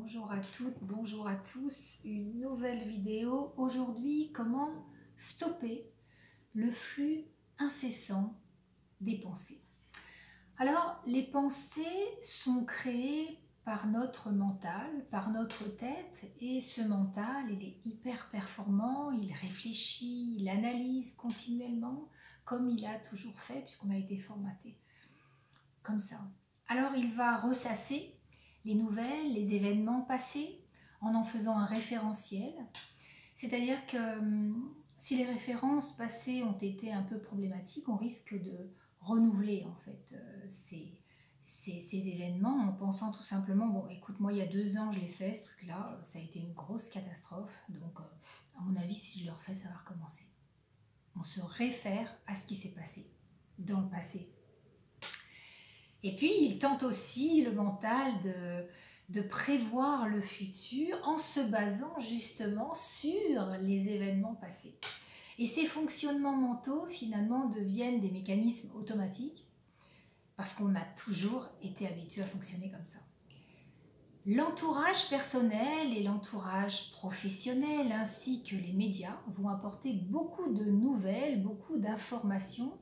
Bonjour à toutes, bonjour à tous, une nouvelle vidéo. Aujourd'hui, comment stopper le flux incessant des pensées. Alors, les pensées sont créées par notre mental, par notre tête, et ce mental, il est hyper performant, il réfléchit, il analyse continuellement, comme il a toujours fait, puisqu'on a été formaté comme ça. Alors, il va ressasser les nouvelles, les événements passés, en faisant un référentiel. C'est-à-dire que si les références passées ont été un peu problématiques, on risque de renouveler en fait ces événements en pensant tout simplement, bon écoute, moi il y a 2 ans je l'ai fait ce truc-là, ça a été une grosse catastrophe, donc à mon avis si je le refais ça va recommencer. On se réfère à ce qui s'est passé dans le passé. Et puis, il tente aussi, le mental, de prévoir le futur en se basant justement sur les événements passés. Et ces fonctionnements mentaux, finalement, deviennent des mécanismes automatiques parce qu'on a toujours été habitué à fonctionner comme ça. L'entourage personnel et l'entourage professionnel ainsi que les médias vont apporter beaucoup de nouvelles, beaucoup d'informations.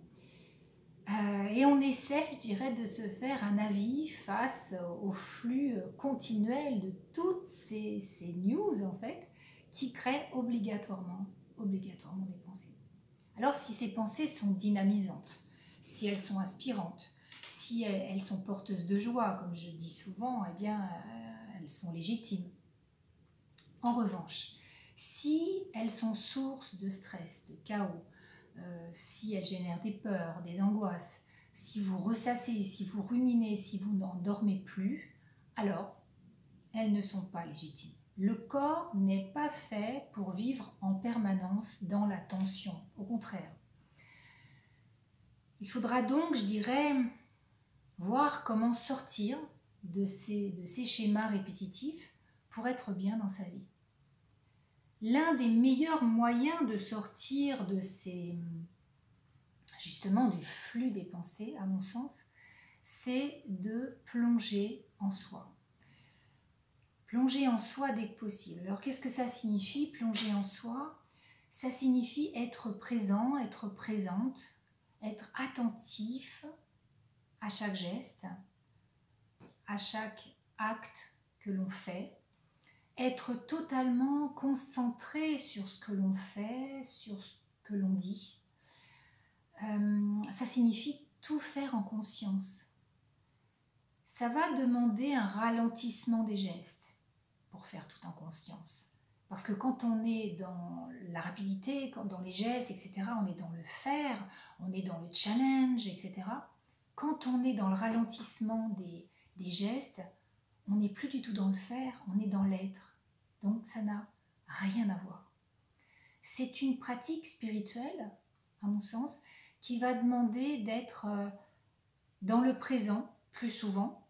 Et on essaie, je dirais, de se faire un avis face au flux continuel de toutes ces news, en fait, qui créent obligatoirement des pensées. Alors, si ces pensées sont dynamisantes, si elles sont inspirantes, si elles sont porteuses de joie, comme je dis souvent, eh bien, elles sont légitimes. En revanche, si elles sont source de stress, de chaos, si elles génèrent des peurs, des angoisses, si vous ressassez, si vous ruminez, si vous n'en dormez plus, alors elles ne sont pas légitimes. Le corps n'est pas fait pour vivre en permanence dans la tension, au contraire. Il faudra donc, je dirais, voir comment sortir de ces schémas répétitifs pour être bien dans sa vie. L'un des meilleurs moyens de sortir de justement du flux des pensées, à mon sens, c'est de plonger en soi. Plonger en soi dès que possible. Alors qu'est-ce que ça signifie, plonger en soi? Ça signifie être présent, être présente, être attentif à chaque geste, à chaque acte que l'on fait, être totalement concentré sur ce que l'on fait, sur ce que l'on dit. Ça signifie tout faire en conscience. Ça va demander un ralentissement des gestes pour faire tout en conscience. Parce que quand on est dans la rapidité, dans les gestes, etc., on est dans le faire, on est dans le challenge, etc. Quand on est dans le ralentissement des gestes, on n'est plus du tout dans le faire, on est dans l'être. Donc ça n'a rien à voir. C'est une pratique spirituelle, à mon sens, qui va demander d'être dans le présent plus souvent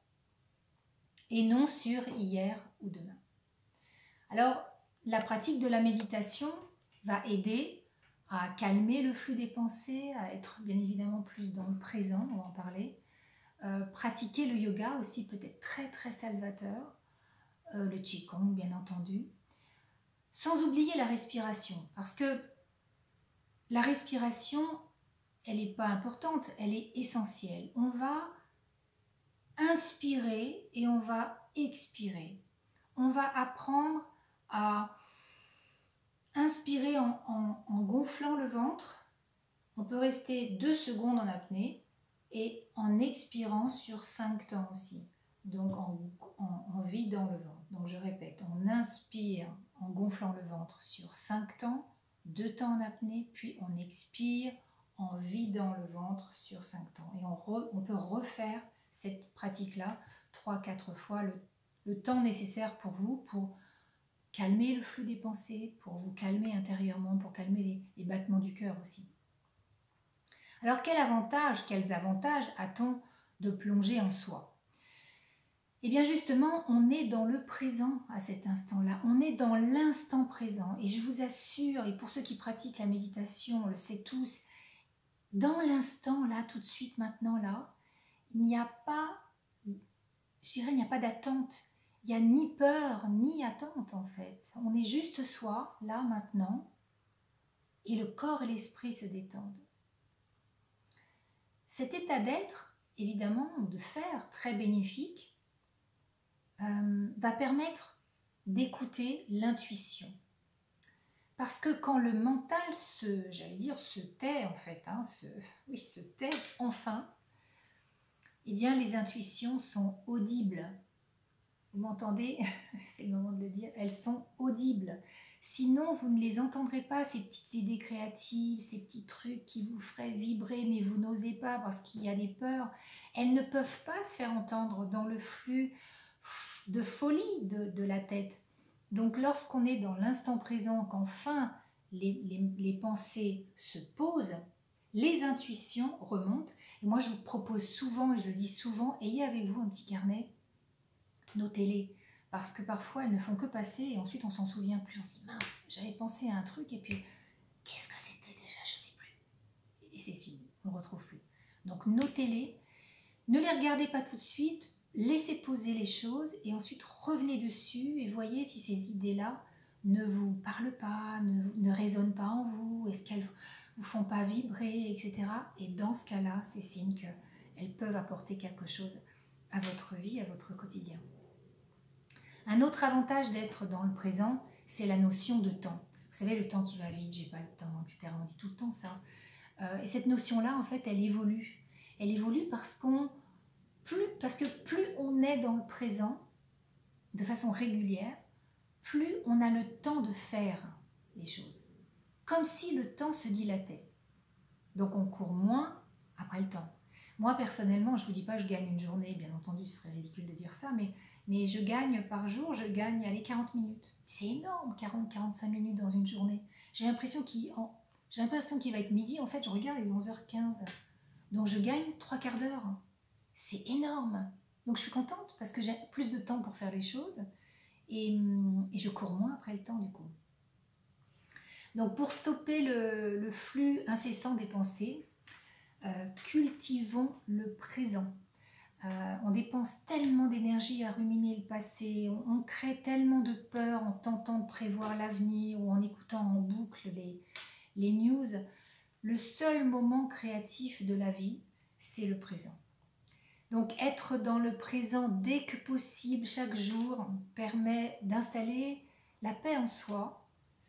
et non sur hier ou demain. Alors, la pratique de la méditation va aider à calmer le flux des pensées, à être bien évidemment plus dans le présent, on va en parler. Pratiquer le yoga aussi peut être très très salvateur, le qigong bien entendu, sans oublier la respiration, parce que la respiration, elle n'est pas importante, elle est essentielle. On va inspirer et on va expirer. On va apprendre à inspirer en gonflant le ventre. On peut rester 2 secondes en apnée et en expirant sur 5 temps aussi. Donc en vidant le ventre. Donc je répète, on inspire en gonflant le ventre sur 5 temps, 2 temps en apnée, puis on expire en vidant le ventre sur 5 temps. Et on peut refaire cette pratique-là 3-4 fois, le temps nécessaire pour vous, pour calmer le flux des pensées, pour vous calmer intérieurement, pour calmer les battements du cœur aussi. Alors quels avantages a-t-on de plonger en soi? Eh bien justement, on est dans le présent à cet instant-là, on est dans l'instant présent. Et je vous assure, et pour ceux qui pratiquent la méditation, on le sait tous, dans l'instant là, tout de suite, maintenant là, il n'y a pas, je dirais, il n'y a pas d'attente, Il n'y a ni peur, ni attente en fait. On est juste soi, là, maintenant, et le corps et l'esprit se détendent. Cet état d'être, évidemment, de faire, très bénéfique, va permettre d'écouter l'intuition. Parce que quand le mental se tait en fait, se tait enfin, eh bien les intuitions sont audibles. Vous m'entendez? C'est le moment de le dire, elles sont audibles. Sinon, vous ne les entendrez pas, ces petites idées créatives, ces petits trucs qui vous feraient vibrer, mais vous n'osez pas parce qu'il y a des peurs. Elles ne peuvent pas se faire entendre dans le flux de folie de la tête. Donc, lorsqu'on est dans l'instant présent, qu'enfin les pensées se posent, les intuitions remontent. Et moi, je vous propose souvent, et je le dis souvent, ayez avec vous un petit carnet, notez-les. Parce que parfois, elles ne font que passer et ensuite, on s'en souvient plus. On se dit, mince, j'avais pensé à un truc et puis, qu'est-ce que c'était déjà? Je ne sais plus. Et c'est fini, on ne retrouve plus. Donc, notez-les. Ne les regardez pas tout de suite. Laissez poser les choses et ensuite, revenez dessus et voyez si ces idées-là ne vous parlent pas, ne résonnent pas en vous. Est-ce qu'elles ne vous font pas vibrer, etc. Et dans ce cas-là, c'est signe qu'elles peuvent apporter quelque chose à votre vie, à votre quotidien. Un autre avantage d'être dans le présent, c'est la notion de temps. Vous savez, le temps qui va vite, j'ai pas le temps, etc. On dit tout le temps ça. Et cette notion-là, en fait, elle évolue. Elle évolue parce que plus on est dans le présent, de façon régulière, plus on a le temps de faire les choses. Comme si le temps se dilatait. Donc on court moins après le temps. Moi, personnellement, je ne vous dis pas je gagne une journée, bien entendu, ce serait ridicule de dire ça, mais je gagne par jour, je gagne, allez, 40 minutes. C'est énorme, 40-45 minutes dans une journée. J'ai l'impression qu'il va être midi, en fait, je regarde, il est 11h15. Donc je gagne 3/4 d'heure. C'est énorme. Donc je suis contente parce que j'ai plus de temps pour faire les choses et je cours moins après le temps du coup. Donc pour stopper le flux incessant des pensées, cultivons le présent. On dépense tellement d'énergie à ruminer le passé, on crée tellement de peur en tentant de prévoir l'avenir ou en écoutant en boucle les news. Le seul moment créatif de la vie, c'est le présent. Donc être dans le présent dès que possible, chaque jour, permet d'installer la paix en soi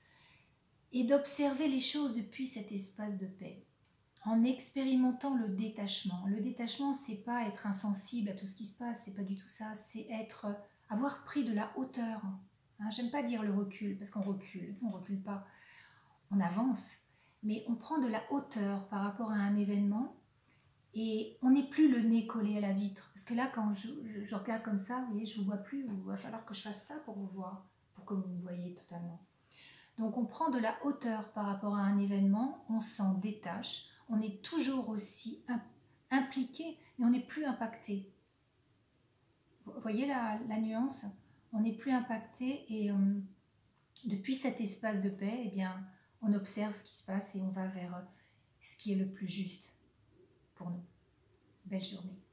et d'observer les choses depuis cet espace de paix, en expérimentant le détachement. Le détachement, c'est pas être insensible à tout ce qui se passe, c'est pas du tout ça, c'est avoir pris de la hauteur. J'aime pas dire le recul, parce qu'on recule pas, on avance, mais on prend de la hauteur par rapport à un événement et on n'est plus le nez collé à la vitre. Parce que là, quand je regarde comme ça, vous voyez, je ne vous vois plus, il va falloir que je fasse ça pour vous voir, pour que vous me voyez totalement. Donc on prend de la hauteur par rapport à un événement, on s'en détache, on est toujours aussi impliqué, mais on n'est plus impacté. Vous voyez la nuance? On n'est plus impacté et depuis cet espace de paix, eh bien, on observe ce qui se passe et on va vers ce qui est le plus juste pour nous. Belle journée.